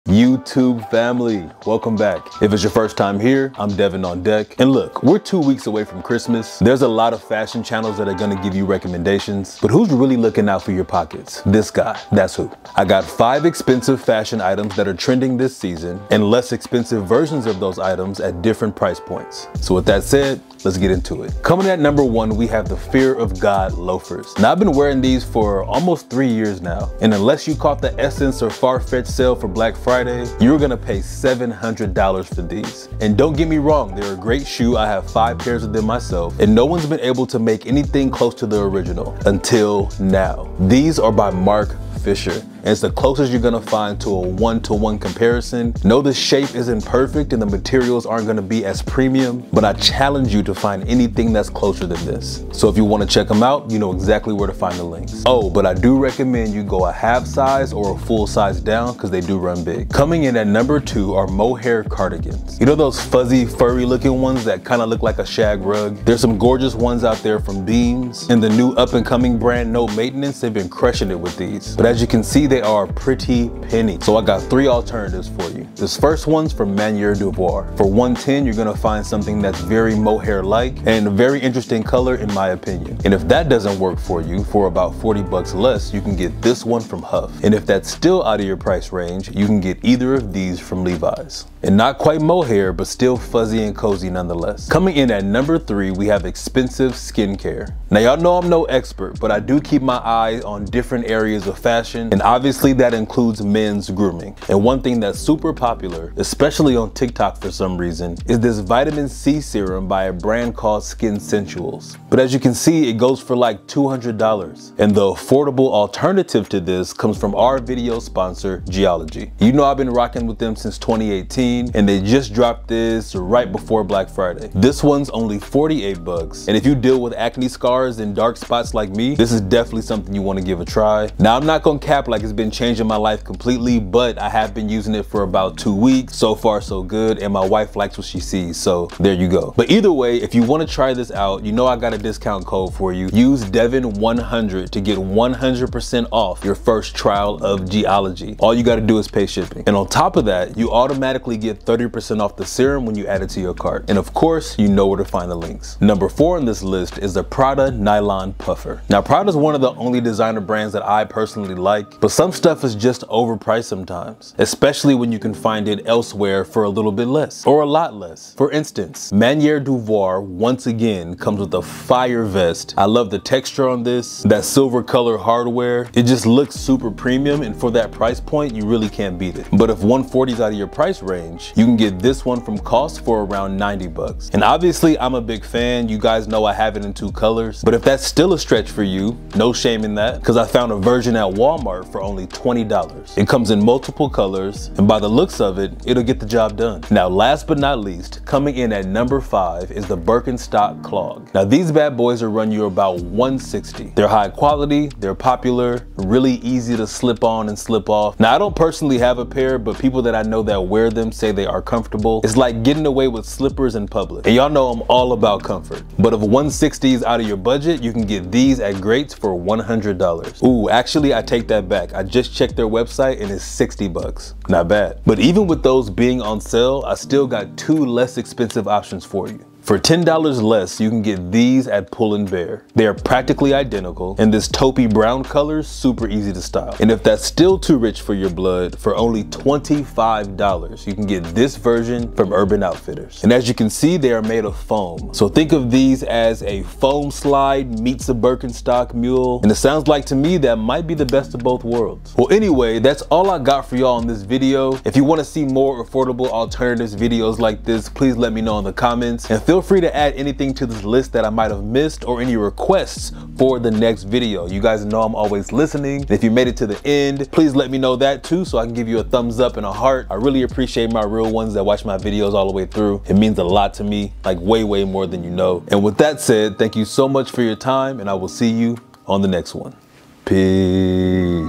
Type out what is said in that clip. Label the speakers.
Speaker 1: YouTube family, welcome back. If it's your first time here, I'm DevanOnDeck. And look, we're 2 weeks away from Christmas. There's a lot of fashion channels that are gonna give you recommendations, but who's really looking out for your pockets? This guy, that's who. I got 5 expensive fashion items that are trending this season and less expensive versions of those items at different price points. So with that said, let's get into it. Coming at number 1, we have the Fear of God loafers. Now I've been wearing these for almost 3 years now, and unless you caught the Essence or Farfetch sale for Black Friday, you're gonna pay $700 for these. And don't get me wrong, they're a great shoe. I have 5 pairs of them myself, and no one's been able to make anything close to the original until now. These are by Mark Fisher, and it's the closest you're gonna find to a one-to-one comparison. No, the shape isn't perfect and the materials aren't gonna be as premium, but I challenge you to find anything that's closer than this. So if you wanna check them out, you know exactly where to find the links. Oh, but I do recommend you go a half size or a full size down because they do run big. Coming in at number 2 are Mohair Cardigans. You know those fuzzy, furry looking ones that kind of look like a shag rug? There's some gorgeous ones out there from Beams, and the new up-and-coming brand No Maintenance, they've been crushing it with these. But as you can see, they are a pretty penny. So I got 3 alternatives for you. This first one's from Mohair Cardigans. For $110, you're gonna find something that's very mohair-like and a very interesting color in my opinion. And if that doesn't work for you, for about 40 bucks less, you can get this one from Huff. And if that's still out of your price range, you can get either of these from Levi's. And not quite mohair, but still fuzzy and cozy nonetheless. Coming in at number 3, we have expensive skincare. Now y'all know I'm no expert, but I do keep my eye on different areas of fashion, and obviously that includes men's grooming. And one thing that's super popular, especially on TikTok for some reason, is this vitamin C serum by a brand called 𝐬𝐮𝐞𝐜𝐤𝐮. But as you can see, it goes for like $200. And the affordable alternative to this comes from our video sponsor, 𝐬𝐿𝐵. You know I've been rocking with them since 2018, and they just dropped this right before Black Friday. This one's only 48 bucks. And if you deal with acne scars and dark spots like me, this is definitely something you want to give a try. Now I'm not gonna cap like it's been changing my life completely, but I have been using it for about 2 weeks. So far so good, and my wife likes what she sees, so there you go. But either way, if you want to try this out, you know I got a discount code for you. Use Devon100 to get 100% off your first trial of 𝐬𝐿𝐵. All you got to do is pay shipping. And on top of that, you automatically get 30% off the serum when you add it to your cart. And of course, you know where to find the links. Number 4 on this list is the PRADA nylon puffer. Now PRADA is one of the only designer brands that I personally like, but some stuff is just overpriced sometimes, especially when you can find it elsewhere for a little bit less or a lot less. For instance, Mohair Cardigans once again comes with a fire vest. I love the texture on this, that silver color hardware. It just looks super premium, and for that price point, you really can't beat it. But if 140 is out of your price range, you can get this one from Cost for around 90 bucks. And obviously I'm a big fan. You guys know I have it in 2 colors, but if that's still a stretch for you, no shame in that, because I found a version at Walmart for only $20. It comes in multiple colors, and by the looks of it, it'll get the job done. Now last but not least, coming in at number 5 is the Birkenstock Clog. Now these bad boys will run you about $160. They're high quality, they're popular, really easy to slip on and slip off. Now I don't personally have a pair, but people that I know that wear them say they are comfortable. It's like getting away with slippers in public. And y'all know I'm all about comfort. But if 160 is out of your budget, you can get these at Greats for $100. Ooh, actually I take that back. I just checked their website and it's 60 bucks. Not bad. But even with those being on sale, I still got 2 less expensive options for you. For $10 less, you can get these at Pull & Bear. They are practically identical, and this taupey brown color is super easy to style. And if that's still too rich for your blood, for only $25, you can get this version from Urban Outfitters. And as you can see, they are made of foam. So think of these as a foam slide meets a Birkenstock mule. And it sounds like to me that might be the best of both worlds. Well, anyway, that's all I got for y'all in this video. If you want to see more affordable alternatives videos like this, please let me know in the comments. And feel free to add anything to this list that I might have missed or any requests for the next video. You guys know I'm always listening. And if you made it to the end, please let me know that too, so I can give you a thumbs up and a heart. I really appreciate my real ones that watch my videos all the way through. It means a lot to me, like way more than you know. And with that said, thank you so much for your time, and I will see you on the next one. Peace.